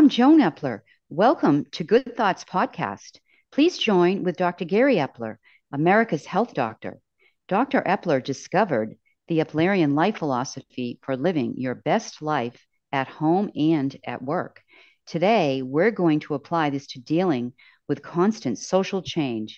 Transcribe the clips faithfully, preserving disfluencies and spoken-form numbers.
I'm Joan Epler. Welcome to Good Thoughts Podcast. Please join with Doctor Gary Epler, America's health doctor. Doctor Epler discovered the Eplerian life philosophy for living your best life at home and at work. Today, we're going to apply this to dealing with constant social change.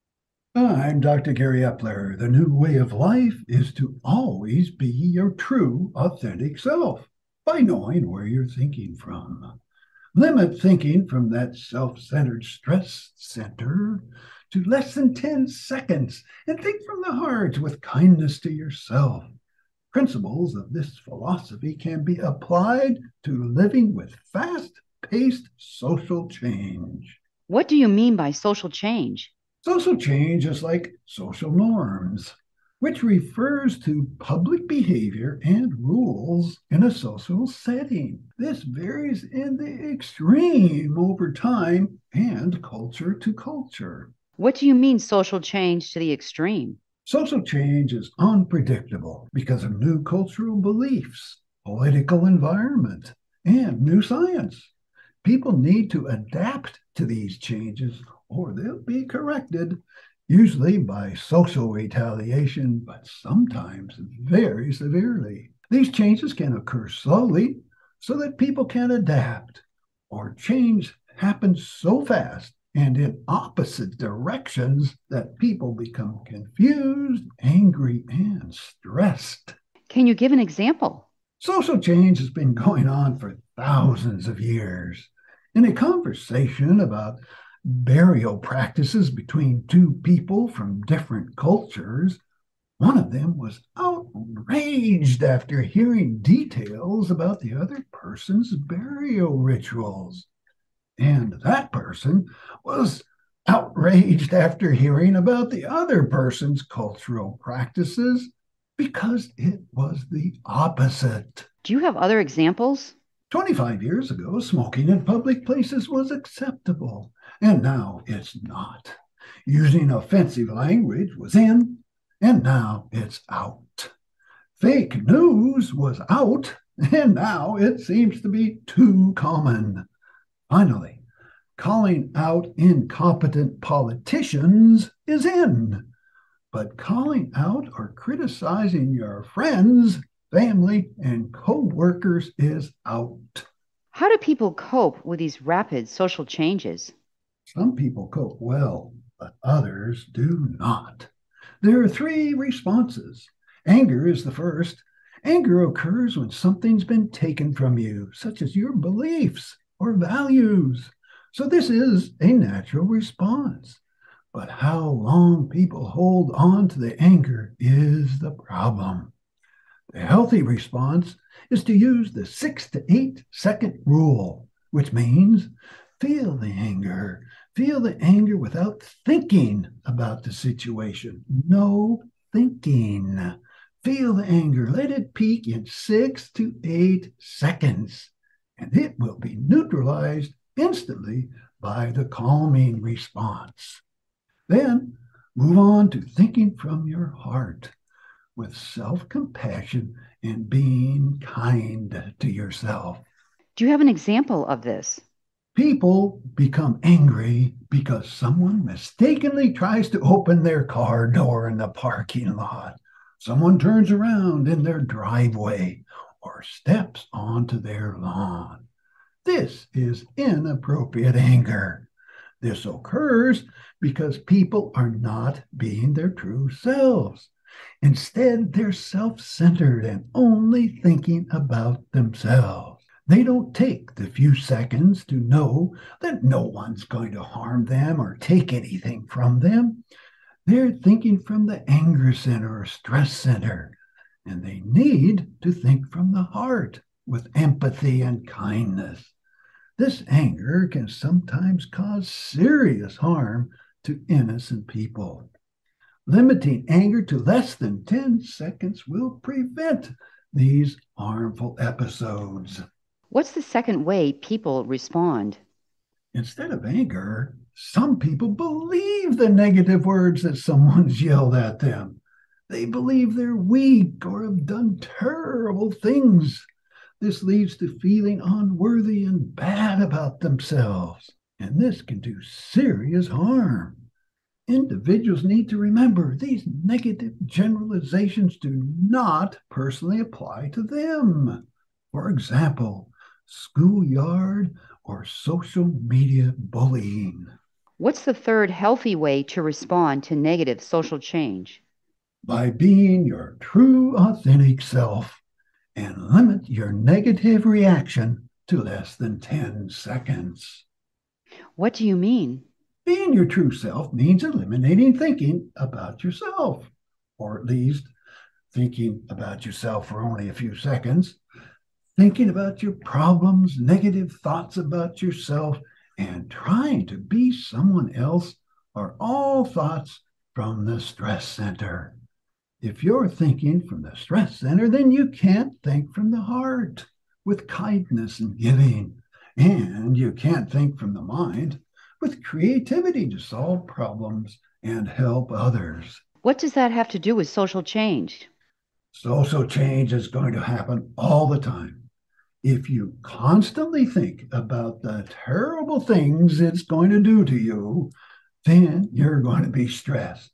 I'm Doctor Gary Epler. The new way of life is to always be your true, authentic self by knowing where you're thinking from. Limit thinking from that self-centered stress center to less than ten seconds and think from the heart with kindness to yourself. Principles of this philosophy can be applied to living with fast-paced social change. What do you mean by social change? Social change is like social norms, which refers to public behavior and rules in a social setting. This varies in the extreme over time and culture to culture. What do you mean social change to the extreme? Social change is unpredictable because of new cultural beliefs, political environment, and new science. People need to adapt to these changes or they'll be corrected, usually by social retaliation, but sometimes very severely. These changes can occur slowly so that people can adapt, or change happens so fast and in opposite directions that people become confused, angry, and stressed. Can you give an example? Social change has been going on for thousands of years. In a conversation about burial practices between two people from different cultures, one of them was outraged after hearing details about the other person's burial rituals. And that person was outraged after hearing about the other person's cultural practices because it was the opposite. Do you have other examples? twenty-five years ago, smoking in public places was acceptable, and now it's not. Using offensive language was in, and now it's out. Fake news was out, and now it seems to be too common. Finally, calling out incompetent politicians is in, but calling out or criticizing your friends, family, and co-workers is out. How do people cope with these rapid social changes? Some people cope well, but others do not. There are three responses. Anger is the first. Anger occurs when something's been taken from you, such as your beliefs or values. So this is a natural response. But how long people hold on to the anger is the problem. The healthy response is to use the six to eight second rule, which means feel the anger. Feel the anger without thinking about the situation. No thinking. Feel the anger. Let it peak in six to eight seconds, and it will be neutralized instantly by the calming response. Then move on to thinking from your heart with self-compassion and being kind to yourself. Do you have an example of this? People become angry because someone mistakenly tries to open their car door in the parking lot. Someone turns around in their driveway or steps onto their lawn. This is inappropriate anger. This occurs because people are not being their true selves. Instead, they're self-centered and only thinking about themselves. They don't take the few seconds to know that no one's going to harm them or take anything from them. They're thinking from the anger center or stress center, and they need to think from the heart with empathy and kindness. This anger can sometimes cause serious harm to innocent people. Limiting anger to less than ten seconds will prevent these harmful episodes. What's the second way people respond? Instead of anger, some people believe the negative words that someone's yelled at them. They believe they're weak or have done terrible things. This leads to feeling unworthy and bad about themselves, and this can do serious harm. Individuals need to remember these negative generalizations do not personally apply to them. For example, schoolyard or social media bullying. What's the third healthy way to respond to negative social change? By being your true, authentic self and limit your negative reaction to less than ten seconds. What do you mean? Being your true self means eliminating thinking about yourself, or at least thinking about yourself for only a few seconds, thinking about your problems, negative thoughts about yourself, and trying to be someone else are all thoughts from the stress center. If you're thinking from the stress center, then you can't think from the heart with kindness and giving. And you can't think from the mind with creativity to solve problems and help others. What does that have to do with social change? Social change is going to happen all the time. If you constantly think about the terrible things it's going to do to you, then you're going to be stressed.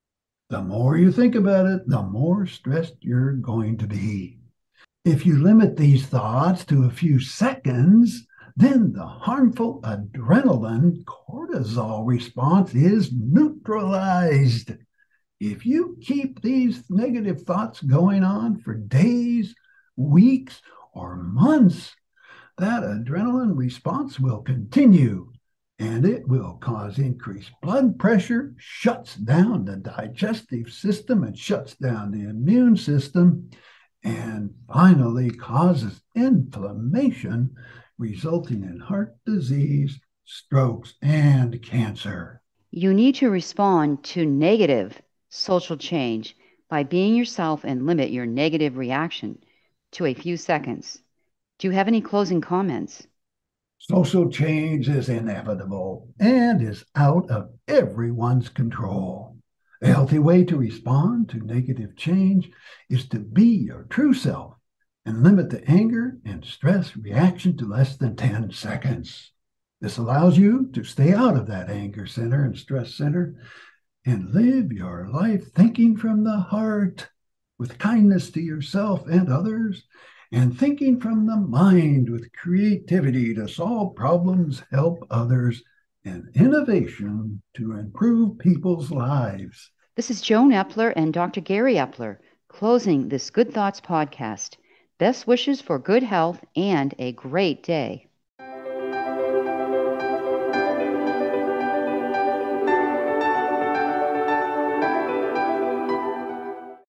The more you think about it, the more stressed you're going to be. If you limit these thoughts to a few seconds, then the harmful adrenalin cortisol response is neutralized. If you keep these negative thoughts going on for days, weeks, or months, that adrenaline response will continue and it will cause increased blood pressure, shuts down the digestive system, and shuts down the immune system, and finally causes inflammation, resulting in heart disease, strokes, and cancer. You need to respond to negative social change by being yourself and limit your negative reaction to a few seconds. Do you have any closing comments? Social change is inevitable and is out of everyone's control. A healthy way to respond to negative change is to be your true self and limit the anger and stress reaction to less than ten seconds. This allows you to stay out of that anger center and stress center and live your life thinking from the heart with kindness to yourself and others, and thinking from the mind with creativity to solve problems, help others, and innovation to improve people's lives. This is Joan Epler and Doctor Gary Epler closing this Good Thoughts podcast. Best wishes for good health and a great day.